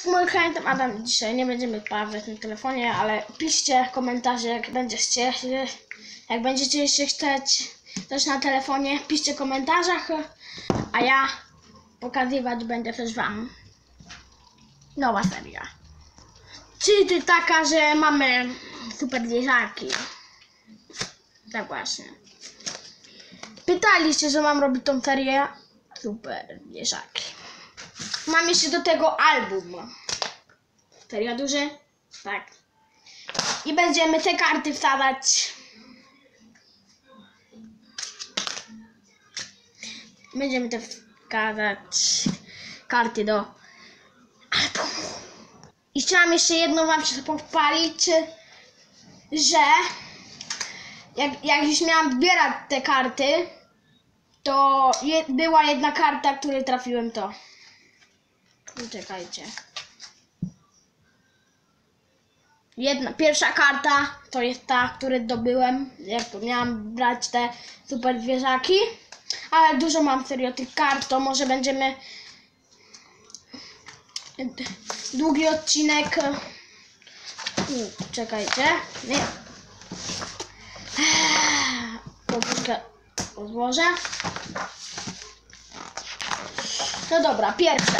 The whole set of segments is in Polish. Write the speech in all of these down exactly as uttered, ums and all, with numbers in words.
mój klient Adam. Dzisiaj nie będziemy pawać na telefonie, ale piszcie komentarze, jak będziecie, jak będziecie jeszcze chcieć też na telefonie, piszcie w komentarzach, a ja pokazywać będę też wam nowa seria. Czyli taka, że mamy super zwierzaki. Tak właśnie. Pytaliście, że mam robić tą serię super zwierzaki. Mam jeszcze do tego album. Seria duży? Tak. I będziemy te karty wstawiać. Będziemy te wkładać karty do albumu. I chciałam jeszcze jedną wam się pochwalić, że jak, jak już miałam zbierać te karty, to je, była jedna karta, której trafiłem to. Czekajcie. Jedna, pierwsza karta to jest ta, której zdobyłem, jak to miałam brać te super zwierzaki. Ale dużo mam serio tych kart, to może będziemy długi odcinek. Czekajcie. Nie. Podwórkę rozłożę. No dobra, pierwsze.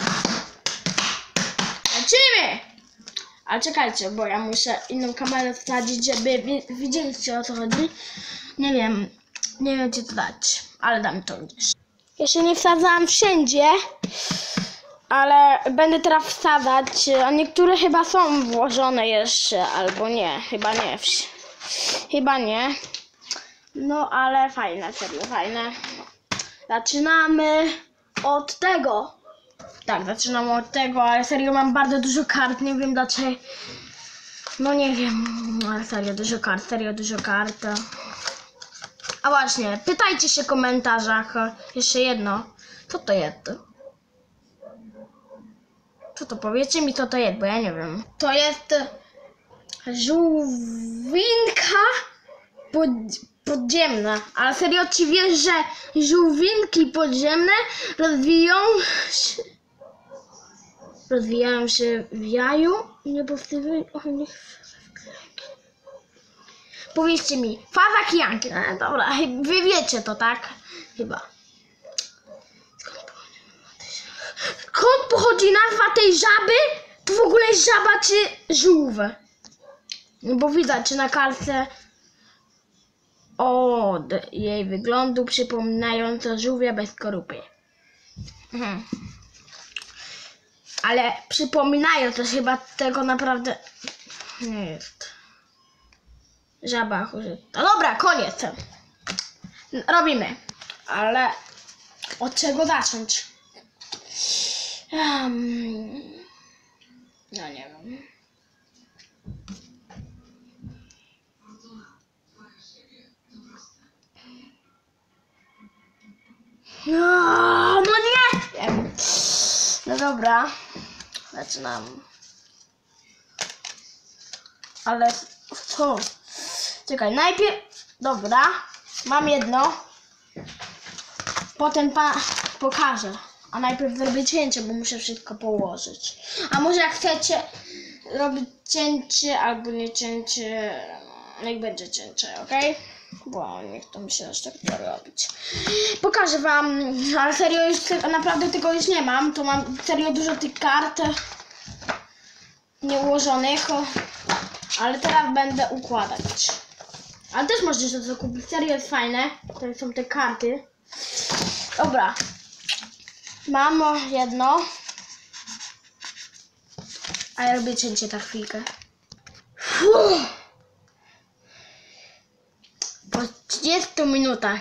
Lecimy! Ale czekajcie, bo ja muszę inną kamerę wsadzić, żeby widzieliście, o co chodzi. Nie wiem, nie wiem gdzie to dać, ale dam to gdzieś. Jeszcze nie wsadzałam wszędzie, ale będę teraz wsadzać, a niektóre chyba są włożone jeszcze, albo nie, chyba nie. Chyba nie. No ale fajne, serio, fajne. Zaczynamy od tego. Tak, zaczynamy od tego, ale serio mam bardzo dużo kart, nie wiem dlaczego. No nie wiem, ale serio dużo kart, serio dużo kart. A właśnie, pytajcie się w komentarzach. Jeszcze jedno. Co to jest? Co to? Powiedzcie mi co to jest, bo ja nie wiem. To jest żółwinka pod, podziemna. Ale serio, czy wiesz, że żółwinki podziemne rozwiją się, rozwijają się w jaju i nie powstają o nich. Powiedzcie mi, faza kijanki. No dobra, wy wiecie to, tak? Chyba. Skąd pochodzi nazwa tej żaby? To w ogóle jest żaba czy żółw? No bo widać na kartce od jej wyglądu przypominająca żółwia bez skorupy. Mhm. Ale przypominają, to chyba tego naprawdę nie jest. Żaba chórzyta. Dobra, koniec. Robimy. Ale od czego zacząć? Um, no nie wiem. No, no nie! No dobra. Zaczynam. Ale co? Czekaj, najpierw... Dobra, mam jedno. Potem pa... pokażę. A najpierw zrobię cięcie, bo muszę wszystko położyć. A może jak chcecie robić cięcie albo nie cięcie, niech będzie cięcie, ok? Bo nie chcę mi się aż tak to robić. Pokażę wam, ale serio już naprawdę tego już nie mam. To mam serio dużo tych kart nieułożonych. Ale teraz będę układać. Ale też możecie to kupić. Serio jest fajne. To są te karty. Dobra. Mam jedno. A ja robię cięcie na chwilkę. Fuh. Po trzydziestu minutach.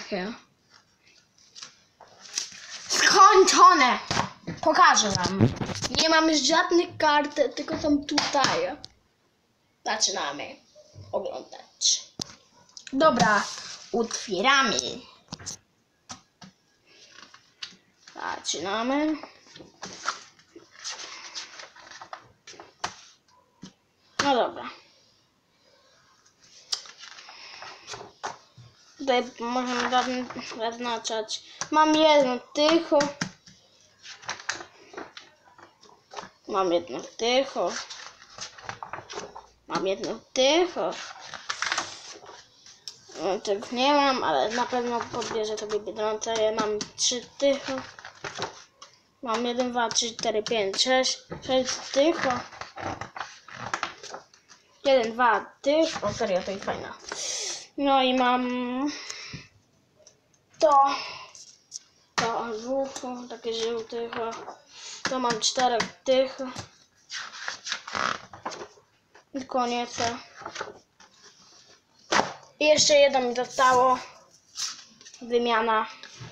Skończone. Pokażę wam. Nie mam już żadnych kart, tylko są tutaj. Zaczynamy oglądać. Dobra, otwieramy. Zaczynamy. No dobra. Tutaj możemy zaznaczać. Mam jedno tych. Mam jedno tycho. Mam jedno tycho. No, tego nie mam, ale na pewno podbierze tobie Biedronce. Ja mam trzy tycho. Mam jeden, dwa, trzy, cztery, pięć, sześć. sześć tycho. jeden, dwa, tycho. O serio, to jest fajna. No i mam to. To żółto, takie żółtycho. To mam czterech tych. I koniec. I jeszcze jedno mi zostało. Wymiana.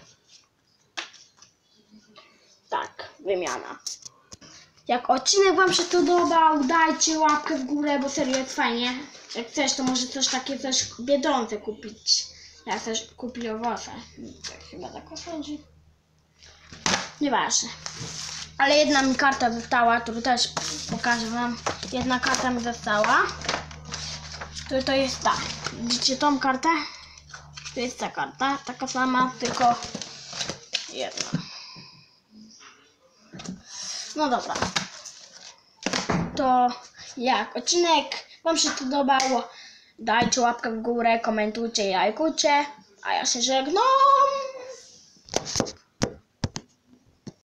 Tak, wymiana. Jak odcinek wam się podobał, dajcie łapkę w górę, bo serio jest fajnie. Jak chcesz, to może coś takie też w Biedronce kupić. Jak też kupi owoce. Chyba tak chodzi. Nieważne. Ale jedna mi karta została, tu też pokażę wam. Jedna karta mi została. To, to jest ta. Widzicie tą kartę? To jest ta karta, taka sama, tylko jedna. No dobra. To jak odcinek wam się podobał, dajcie łapkę w górę, komentujcie i lajkujcie. A ja się żegnam.